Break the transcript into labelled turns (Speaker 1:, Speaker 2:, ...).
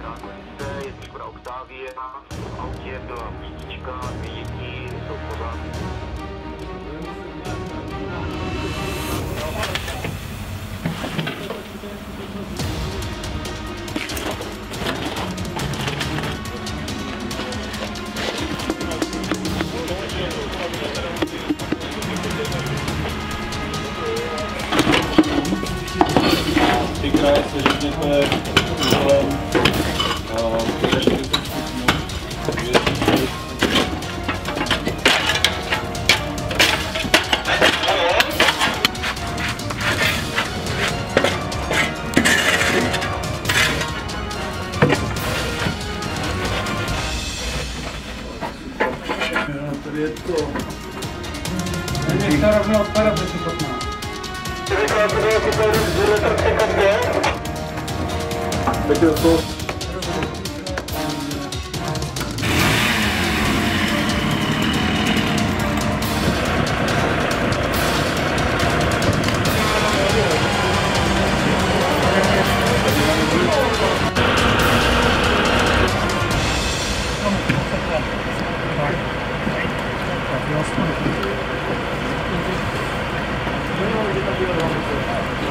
Speaker 1: krátkosti, je to Škoda Octavia, v autě byla místička, 2 děti, jsou v pořádku.
Speaker 2: Třikrát se řekněte úkolem
Speaker 3: tady je to. Nech to rovnou odpadat do šupotná.
Speaker 2: teď je to
Speaker 3: Jasně.